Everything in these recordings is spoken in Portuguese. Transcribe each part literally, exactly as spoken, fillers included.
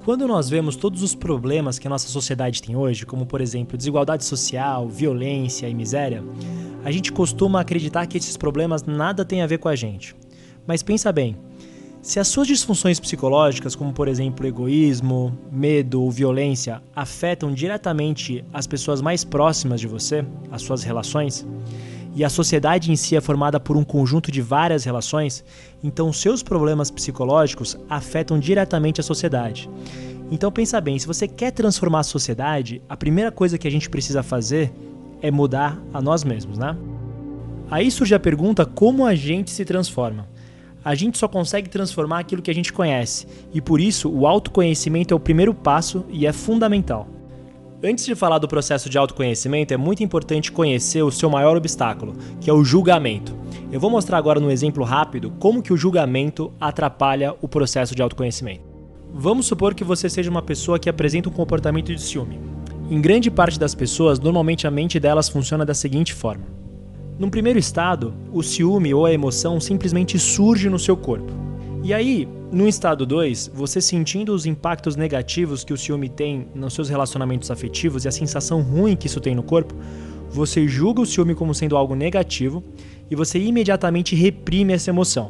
Quando nós vemos todos os problemas que a nossa sociedade tem hoje, como por exemplo desigualdade social, violência e miséria, a gente costuma acreditar que esses problemas nada têm a ver com a gente. Mas pensa bem, se as suas disfunções psicológicas, como por exemplo egoísmo, medo ou violência, afetam diretamente as pessoas mais próximas de você, as suas relações, e a sociedade em si é formada por um conjunto de várias relações, então seus problemas psicológicos afetam diretamente a sociedade. Então pensa bem, se você quer transformar a sociedade, a primeira coisa que a gente precisa fazer é mudar a nós mesmos, né? Aí surge a pergunta, como a gente se transforma? A gente só consegue transformar aquilo que a gente conhece, e por isso o autoconhecimento é o primeiro passo e é fundamental. Antes de falar do processo de autoconhecimento, é muito importante conhecer o seu maior obstáculo, que é o julgamento. Eu vou mostrar agora num exemplo rápido como que o julgamento atrapalha o processo de autoconhecimento. Vamos supor que você seja uma pessoa que apresenta um comportamento de ciúme. Em grande parte das pessoas, normalmente a mente delas funciona da seguinte forma. Num primeiro estado, o ciúme ou a emoção simplesmente surge no seu corpo. E aí, no estado dois, você sentindo os impactos negativos que o ciúme tem nos seus relacionamentos afetivos e a sensação ruim que isso tem no corpo, você julga o ciúme como sendo algo negativo e você imediatamente reprime essa emoção.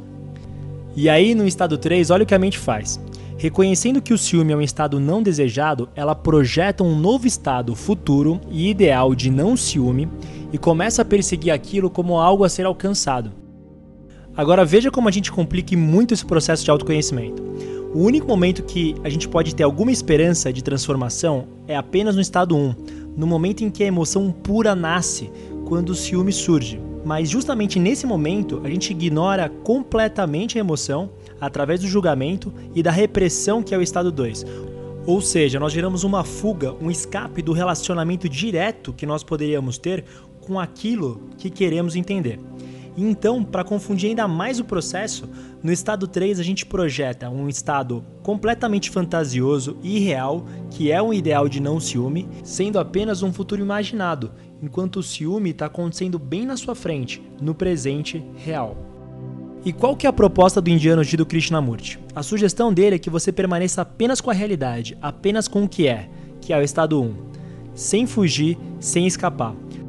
E aí, no estado três, olha o que a mente faz. Reconhecendo que o ciúme é um estado não desejado, ela projeta um novo estado futuro e ideal de não ciúme e começa a perseguir aquilo como algo a ser alcançado. Agora veja como a gente complica muito esse processo de autoconhecimento. O único momento que a gente pode ter alguma esperança de transformação é apenas no estado um, no momento em que a emoção pura nasce, quando o ciúme surge. Mas justamente nesse momento a gente ignora completamente a emoção através do julgamento e da repressão que é o estado dois. Ou seja, nós geramos uma fuga, um escape do relacionamento direto que nós poderíamos ter com aquilo que queremos entender. Então, para confundir ainda mais o processo, no estado três a gente projeta um estado completamente fantasioso e irreal, que é um ideal de não ciúme, sendo apenas um futuro imaginado, enquanto o ciúme está acontecendo bem na sua frente, no presente real. E qual que é a proposta do indiano Jiddu Krishnamurti? A sugestão dele é que você permaneça apenas com a realidade, apenas com o que é, que é o estado um, sem fugir, sem escapar.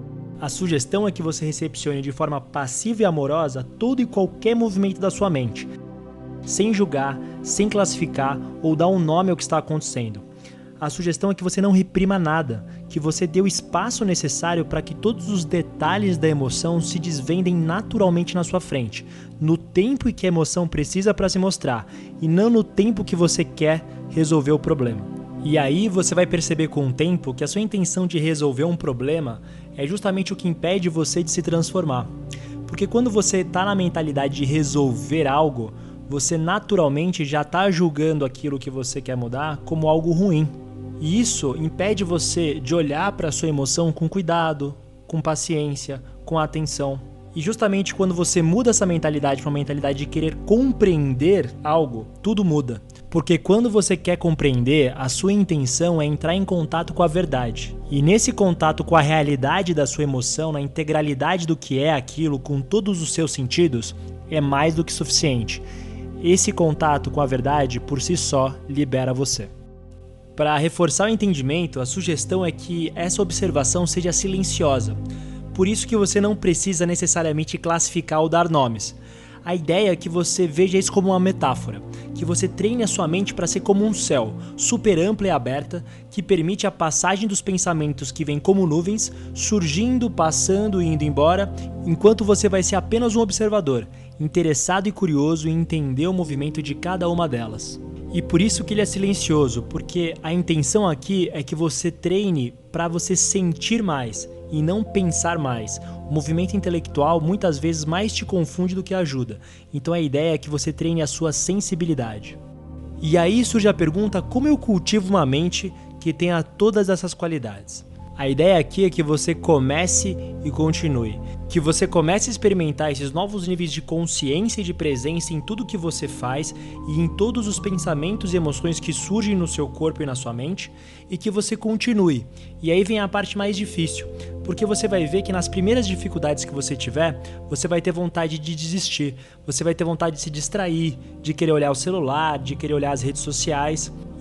A sugestão é que você recepcione de forma passiva e amorosa todo e qualquer movimento da sua mente, sem julgar, sem classificar ou dar um nome ao que está acontecendo. A sugestão é que você não reprima nada, que você dê o espaço necessário para que todos os detalhes da emoção se desvendem naturalmente na sua frente, no tempo em que a emoção precisa para se mostrar, e não no tempo que você quer resolver o problema. E aí você vai perceber com o tempo que a sua intenção de resolver um problema é justamente o que impede você de se transformar. Porque quando você está na mentalidade de resolver algo, você naturalmente já está julgando aquilo que você quer mudar como algo ruim. E isso impede você de olhar para a sua emoção com cuidado, com paciência, com atenção. E justamente quando você muda essa mentalidade para uma mentalidade de querer compreender algo, tudo muda. Porque quando você quer compreender, a sua intenção é entrar em contato com a verdade. E nesse contato com a realidade da sua emoção, na integralidade do que é aquilo, com todos os seus sentidos, é mais do que suficiente. Esse contato com a verdade, por si só, libera você. Para reforçar o entendimento, a sugestão é que essa observação seja silenciosa. Por isso que você não precisa necessariamente classificar ou dar nomes. A ideia é que você veja isso como uma metáfora, que você treine a sua mente para ser como um céu, super ampla e aberta, que permite a passagem dos pensamentos que vêm como nuvens, surgindo, passando e indo embora, enquanto você vai ser apenas um observador, interessado e curioso em entender o movimento de cada uma delas. E por isso que ele é silencioso, porque a intenção aqui é que você treine para você sentir mais e não pensar mais. O movimento intelectual muitas vezes mais te confunde do que ajuda, então a ideia é que você treine a sua sensibilidade. E aí surge a pergunta, como eu cultivo uma mente que tenha todas essas qualidades? A ideia aqui é que você comece e continue, que você comece a experimentar esses novos níveis de consciência e de presença em tudo que você faz e em todos os pensamentos e emoções que surgem no seu corpo e na sua mente, e que você continue. E aí vem a parte mais difícil, porque você vai ver que nas primeiras dificuldades que você tiver, você vai ter vontade de desistir, você vai ter vontade de se distrair, de querer olhar o celular, de querer olhar as redes sociais.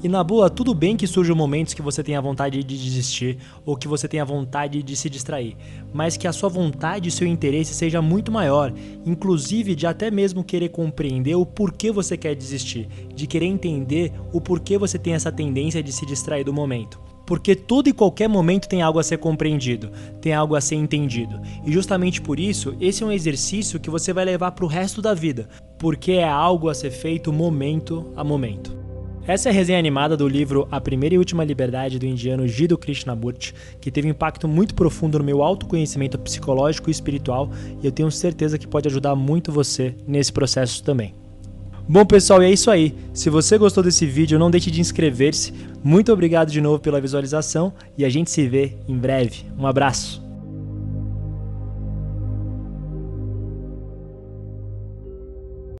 E na boa, tudo bem que surjam momentos que você tenha vontade de desistir ou que você tenha vontade de se distrair, mas que a sua vontade e seu interesse seja muito maior, inclusive de até mesmo querer compreender o porquê você quer desistir, de querer entender o porquê você tem essa tendência de se distrair do momento. Porque todo e qualquer momento tem algo a ser compreendido, tem algo a ser entendido. E justamente por isso, esse é um exercício que você vai levar para o resto da vida, porque é algo a ser feito momento a momento. Essa é a resenha animada do livro A Primeira e Última Liberdade, do indiano Jiddu Krishnamurti, que teve um impacto muito profundo no meu autoconhecimento psicológico e espiritual, e eu tenho certeza que pode ajudar muito você nesse processo também. Bom, pessoal, e é isso aí. Se você gostou desse vídeo, não deixe de inscrever-se. Muito obrigado de novo pela visualização e a gente se vê em breve. Um abraço!